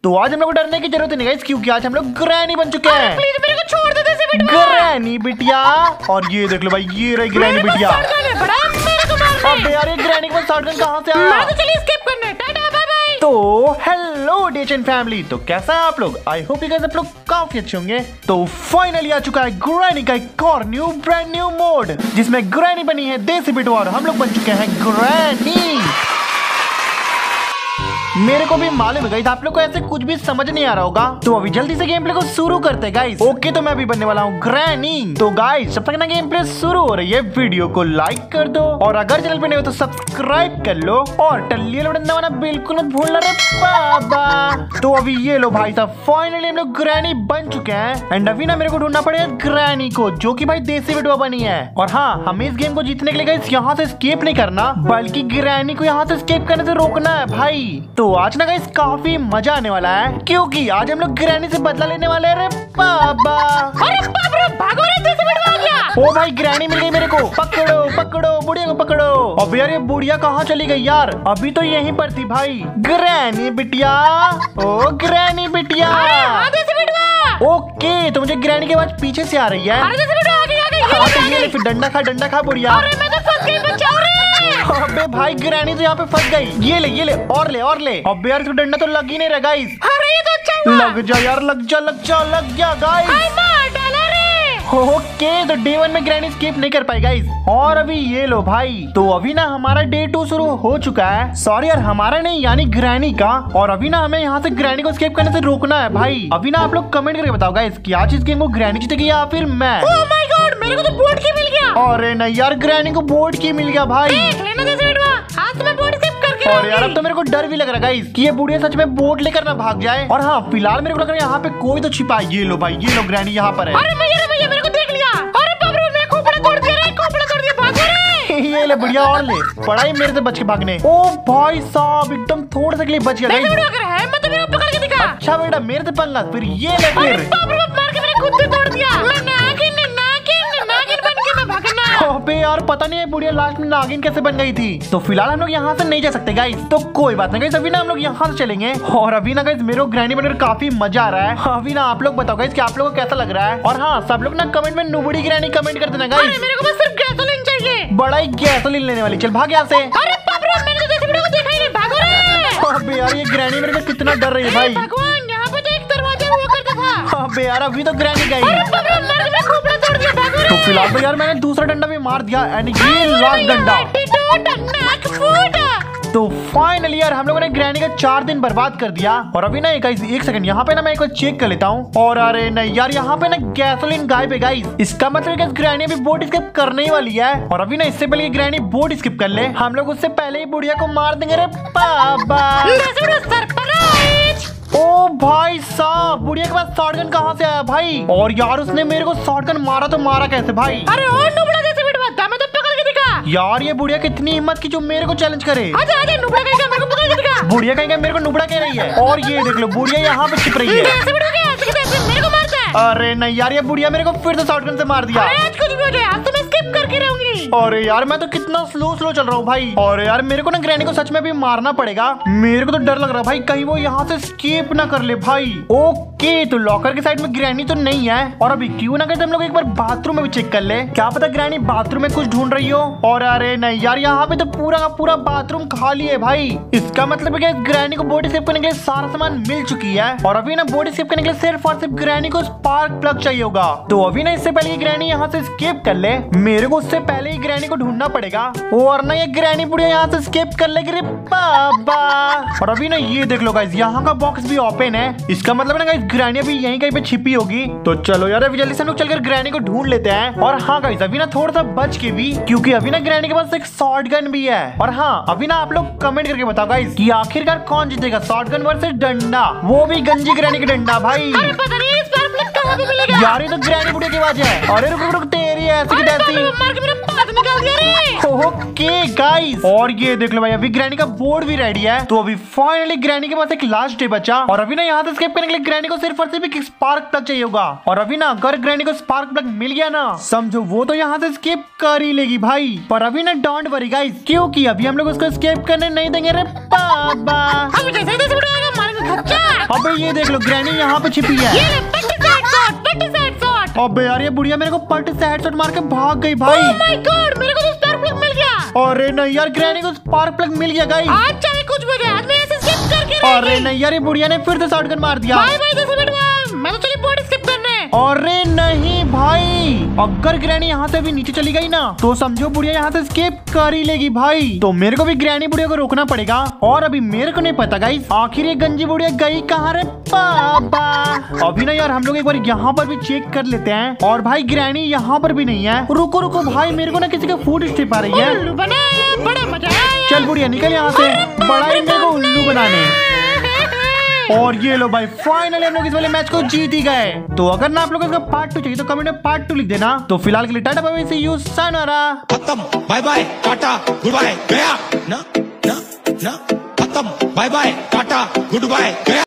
तो आज हम लोग को डरने की जरूरत नहीं गाइस, क्योंकि आज हम लोग ग्रैनी बन चुके हैं। प्लीज मेरे को छोड़ दे दे ग्रैनी बिटिया। और ये देख लो भाई, ये रही ग्रैनी बिटिया। अबे यार ये ग्रैनी के पास शॉटगन कहाँ से आया? चलिए स्किप करने, टाटा बाय बाय। तो हेलो डेचन फैमिली, तो कैसा है आप लोग? आई होप यू गाइस आप लोग काफी अच्छे होंगे। तो फाइनली आ चुका है ग्रैनी का एक और न्यू ब्रांड न्यू मोड, जिसमें ग्रैनी बनी है देसी बिटू और हम लोग बन चुके हैं ग्रैनी। मेरे को भी मालूम है गाइस, आप लोग को ऐसे कुछ भी समझ नहीं आ रहा होगा, तो अभी जल्दी से गेम प्ले को शुरू करते हैं गाइस। ओके, तो मैं अभी बनने वाला हूँ ग्रैनी। तो गाइस जब तक ना गेम प्ले शुरू हो रही है, वीडियो को लाइक कर दो और अगर चैनल पे नहीं हो तो सब्सक्राइब कर लो और टल्ली बटन दबाना बिल्कुल मत भूलना रे बाबा। तो अभी ये लो भाई साहब, फाइनली हम लोग ग्रैनी बन चुके हैं एंड अभी ना मेरे को ढूंढना पड़ेगा ग्रैनी को, जो की भाई देसी बिटुआ बनी है। और हाँ, हमें इस गेम को जीतने के लिए गाइस यहाँ से एस्केप नहीं करना, बल्कि ग्रैनी को यहाँ से एस्केप करने से रोकना है भाई। तो आज ना गाइस काफी मजा आने वाला है, क्योंकि आज हम लोग ग्रैनी से बदला लेने वाले हैं रे बाबा। अरे बाप रे, भागो रे, देसी बिटुआ आ गया। ओ भाई ग्रैनी मिल गई मेरे को, पकड़ो पकड़ो बुढ़िया को पकड़ो। अब यार ये बुढ़िया कहाँ चली गई यार? अभी तो यहीं पर थी भाई। ग्रैनी बिटिया, ओ ग्रैनी बिटिया। देसी बिटुआ। ओके, तो मुझे ग्रैनी की आवाज पीछे से आ रही है। अरे देसी बिटुआ आ गई आ गई। हाँ, तो ये ले फिर डंडा खा बुढ़िया। अरे मैं तो फंस गई, बचाओ रे। अबे भाई ग्रैनी तो यहाँ पे फंस गई। ये ले और ले। अबे यार डंडा तो लग ही नहीं रहा गाइस। अरे ये तो अच्छा हुआ। लग जा यार, लग जा गाइस। मार डाला रे। ओके, तो डे 1 में ग्रैनी स्किप नहीं कर पाई गाइस। और अभी ये लो भाई, तो अभी ना हमारा डे 2 शुरू हो चुका है। सॉरी यार, हमारा नहीं यानी ग्रैनी का। और अभी ना हमें यहाँ से ग्रैनी को स्किप करने से रोकना है भाई। अभी ना आप लोग कमेंट करके बताओ गाइस कि आज इस गेम को ग्रैनी जीतेगी या फिर मैं। ओह माय गॉड, मेरे को तो बोर्ड की मिल गया। अरे नहीं यार, ग्रैनी को बोर्ड की मिल गया भाई। देख लेना देसी बिटुआ, आज तो मैं बोर्ड स्किप करके और यार अब तो मेरे को डर भी लग रहा है गाइस कि ये बुढ़िया सच में बोर्ड लेकर ना भाग जाए। और हाँ, फिलहाल मेरे को लग रहा है यहाँ पे कोई तो छिपा है। ये लो भाई, ये लो ग्रैनी यहाँ पर है। अरे भैया मेरे को देख लिया। अरे बाप रे, मैं खोपड़ा तोड़ दिया रे, खोपड़ा तोड़ दिया, भागो रे। ये ले बढ़िया, और ले पढ़ाई मेरे से बच के भागने। ओ भाई साहब, एकदम थोड़े से के लिए बच गया गाइस। है मतलब मेरे को पकड़ के दिखा। अच्छा बेटा, मेरे से पंगा, फिर ये ले फिर। बाप रे, मार के मैंने खुद से तोड़ दिया। मैं नागिन बन के मैं भागना। अबे यार पता नहीं है बुढ़िया लास्ट में नागिन कैसे बन गई थी। तो फिलहाल हम लोग यहाँ से नहीं जा सकते गाइस, तो कोई बात नहीं गाइस, अभी ना हम लोग यहाँ से चलेंगे। और अभी ना गाइस मेरे को ग्रैनी बनकर काफी मजा आ रहा है। अभी ना आप लोग बताओ गाइस कि आप लोगों को कैसा लग रहा है। और हाँ, सब लोग ना कमेंट में नुबड़ी ग्रैनी कमेंट कर देना गाइस। मेरे को बस सिर्फ गैसोलीन चाहिए। बड़ा ही गैसोलीन लेने वाली, चल भाग यहाँ से। अरे बाप रे, मैंने तो देसी बिटुआ को देखा ही नहीं, भागो रे। अबे यार ये ग्रैनी मेरे को कितना डर रही है भाई। भगवान, यहाँ पे तो एक दरवाजा हुआ करता था। अबे यार अभी तो ग्रैनी गई। अरे बाप रे, मार के मैं खोपड़ा तोड़ दिया, भागो रे। तो फिलहाल तो यार मैंने दूसरा डंडा भी मार दिया एंड ये लास्ट डंडा। तो फाइनली यार हम लोगों ने ग्रैनी का 4 दिन बर्बाद कर दिया। और अभी ना एक सेकंड यहाँ पे ना मैं एक बार चेक कर लेता हूँ। और अरे नहीं यार, यहाँ पे ना गैसोलीन गायब है गाइस। इसका मतलब है कि ग्रैनी अभी बोर्ड स्किप करने ही वाली है। और अभी ना इससे पहले ग्रैनी बोर्ड स्किप कर ले, हम लोग उससे पहले ही बुढ़िया को मार देंगे रे बाबा। ओ भाई साहब, बुढ़िया के पास शॉटगन कहाँ से आया भाई? और यार उसने मेरे को शॉटगन मारा तो मारा कैसे भाई? अरे और नुबड़ा देसी बिटुआ, दम तो पकड़ के दिखा। यार ये बुढ़िया कितनी हिम्मत की जो मेरे को चैलेंज करे। आजा आजा, नुबड़ा कहेगा, मेरे को पकड़ के दिखा। बुढ़िया कहेगा मेरे को नुबड़ा कह रही है। और ये देख लो, बुढ़िया यहाँ पे छिप रही है। देसी बिटुआ क्या ऐसे मेरे को मारता है? अरे नहीं यार, ये बुढ़िया मेरे को फिर से शॉटगन से मार दिया। आज कुछ भी हो जाए, आज तो मैं स्किप करके रहूंगी। अरे यार मैं तो कितना स्लो चल रहा हूँ भाई। और यार मेरे को ना ग्रैनी को सच में भी मारना पड़ेगा। मेरे को तो डर लग रहा है भाई, कहीं वो यहाँ से स्केप ना कर ले भाई। ओके, तो लॉकर के साइड में ग्रैनी तो नहीं है। और अभी क्यों ना करते हम लोग एक बार बाथरूम में भी चेक कर ले, क्या पता ग्रैनी बाथरूम में कुछ ढूंढ रही हो। और अरे नहीं यार, यहाँ पे तो पूरा का पूरा बाथरूम खाली है भाई। इसका मतलब है कि ग्रैनी को बॉडी स्किप करने के लिए सारा सामान मिल चुकी है। और अभी ना बॉडी स्किप करने के लिए सिर्फ और सिर्फ ग्रैनी को स्पार्क प्लग चाहिए होगा। तो अभी ना इससे पहले ग्रैनी यहाँ से स्केप कर ले, मेरे को उससे पहले ही ग्रैनी को ढूंढना पड़ेगा। और ना ये ग्रैनी बुढ़िया यहाँ से स्केप कर लेगी रे बाबा। और अभी ना ये देख लो गाइस, यहाँ का बॉक्स भी ओपन है। इसका मतलब ना गाइस ग्रैनी अभी यहीं कहीं पे छिपी होगी। तो चलो यार अभी जल्दी से हम लोग चलकर ग्रैनी को ढूंढ लेते हैं। और हाँ गाइस, अभी ना थोड़ा सा बच के भी, क्योंकि अभी ना ग्रैनी के पास एक शॉटगन भी है। और हाँ, अभी ना आप लोग कमेंट करके बताओ गाइस कि आखिरकार कौन जीतेगा, शॉटगन वर्सेस डंडा, वो भी गंजी ग्रैनी का डंडा भाई। अरे पता नहीं इस बार फ्लिप कहाँ पे मिलेगा। यार ये तो ग्रैनी बुढ़िया की आवाज है। अरे रुक तेरी ऐसी की तैसी। मार के मेरा पाद निकाल दिया रे। ओके गाइस, और ये देख लो भाई, अभी ग्रैनी का बोर्ड भी रेडी है। तो अभी फाइनली ग्रैनी के पास एक लास्ट डे बचा। और अभी ना यहाँ से स्केप करने के लिए ग्रैनी को सिर्फ और सिर्फ एक स्पार्क प्लग चाहिए होगा। और अभी ना अगर ग्रैनी को स्पार्क प्लग मिल गया ना, समझो वो तो यहाँ से स्केप कर ही लेगी भाई। पर अभी ना डोंट वरी गाइस, क्योंकि अभी हम लोग उसको स्केप करने नहीं देंगे रे बाबा। अच्छा अबे ये देख लो ग्रैनी यहाँ पे छिपी है। ये ले, पट्टी साइड शॉट। अबे यार ये बुढ़िया मेरे को पट से हेडशॉट मार के भाग गई भाई। ओह माय गॉड, मेरे को तो स्पार्क प्लग मिल गया। अरे नहीं यार ग्रैनी को स्पार्क प्लग मिल गया गाइस। आज चाहे कुछ भी हो जाए, आज मैं ऐसे स्किप करके अरे नहीं यार ये बुढ़िया ने फिर से शॉटगन मार दिया। बाय बाय 10 मिनट में मैं तो चली बॉडी स्किप करने। अरे नहीं भाई, अगर ग्रैनी यहाँ से भी नीचे चली गई ना तो समझो बुढ़िया यहाँ से स्केप कर ही लेगी भाई। तो मेरे को भी ग्रैनी बुढ़िया को रोकना पड़ेगा। और अभी मेरे को नहीं पता गाइस आखिर ये गंजी बुढ़िया गई कहाँ रे पापा। अभी ना यार हम लोग एक बार यहाँ पर भी चेक कर लेते हैं। और भाई ग्रैनी यहाँ पर भी नहीं है। रुको रुको भाई, मेरे को ना किसी का फूड स्टेप आ रही है। उल्लू बना, बड़ा मजा आया। चल बुढ़िया निकल यहाँ से, बड़ा ही मेरे को उल्लू बनाने। और ये लो भाई फाइनली हम लोग इस वाले मैच को जीत ही गए। तो अगर ना आप लोगों को पार्ट 2 चाहिए तो कमेंट में पार्ट 2 लिख देना। तो फिलहाल के लिए tata bye bye, see you सायोनारा। खत्म bye bye tata goodbye गया ना ना ना खत्म bye bye tata goodbye गया।